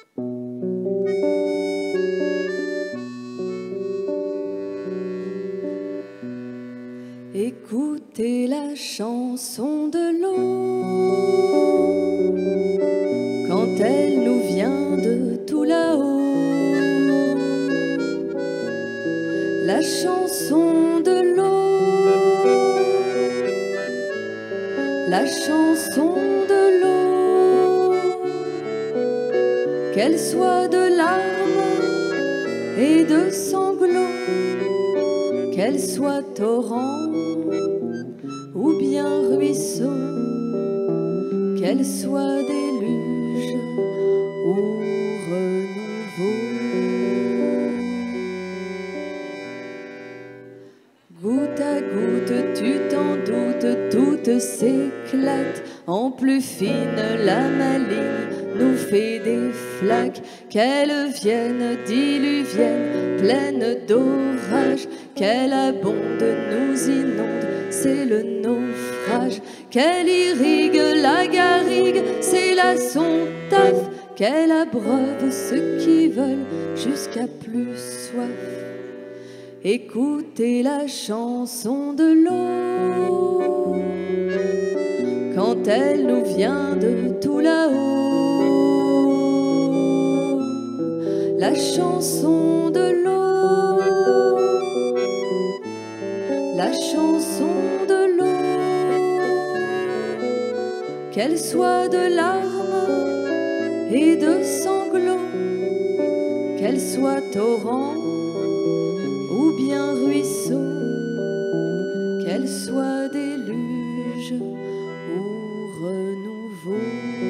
Écoutez la chanson de l'eau quand elle nous vient de tout là-haut. La chanson de l'eau, la chanson de l'eau, qu'elle soit de larmes et de sanglots, qu'elle soit torrent ou bien ruisseau, qu'elle soit déluge ou renouveau. Goutte à goutte, tu t'en doutes, toutes s'éclatent. En plus fine, la maligne nous fait des flaques, qu'elles viennent diluviennes, pleines d'orage, qu'elle abonde, nous inonde, c'est le naufrage, qu'elle irrigue la garrigue, c'est là son taf, qu'elle abreuve ceux qui veulent jusqu'à plus soif. Écoutez la chanson de l'eau quand elle nous vient de tout là-haut. La chanson de l'eau, la chanson de l'eau, qu'elle soit de larmes et de sanglots, qu'elle soit torrent ou bien ruisseau, qu'elle soit déluge ou renouveau.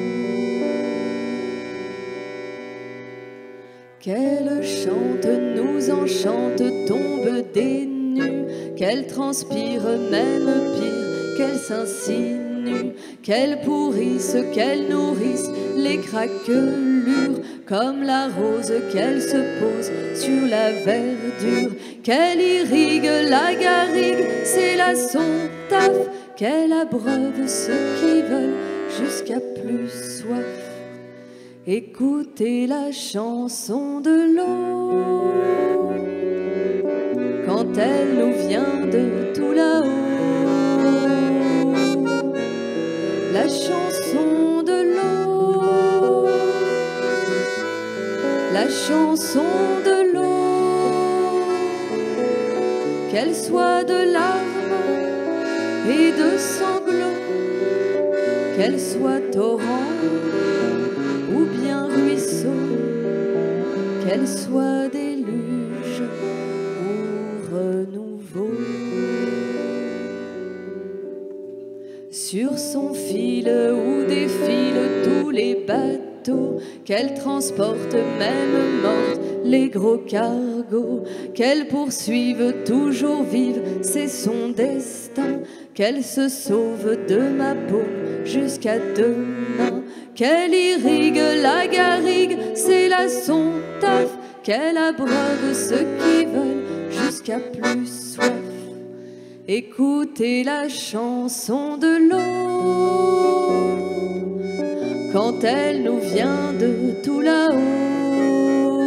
Qu'elle chante, nous enchante, tombe des nues, qu'elle transpire même pire, qu'elle s'insinue, qu'elle pourrisse, qu'elle nourrisse les craquelures, comme la rose qu'elle se pose sur la verdure, qu'elle irrigue la garrigue, c'est là son taf, qu'elle abreuve ceux qui veulent jusqu'à plus soif. Écoutez la chanson de l'eau quand elle nous vient de tout là-haut. La chanson de l'eau, la chanson de l'eau, qu'elle soit de larmes et de sanglots, qu'elle soit torrent ou bien ruisseau, qu'elle soit déluge ou renouveau. Sur son fil où défilent tous les bateaux, qu'elle transporte même morte les gros cargos, qu'elle poursuive toujours vive, c'est son destin, qu'elle se sauve de ma peau jusqu'à demain, qu'elle irrigue la garrigue, c'est là son taf, qu'elle abreuve ceux qui veulent jusqu'à plus soif. Écoutez la chanson de l'eau quand elle nous vient de tout là-haut.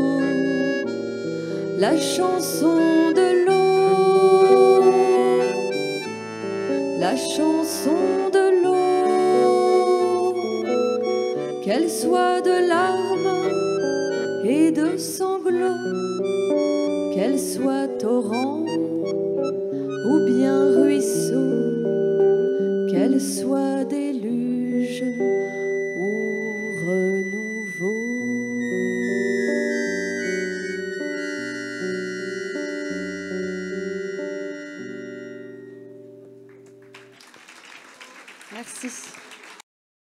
La chanson de l'eau, la chanson de l'eau, qu'elle soit de larmes et de sanglots, qu'elle soit torrent ou bien ruisseau, qu'elle soit déluge ou renouveau. Merci.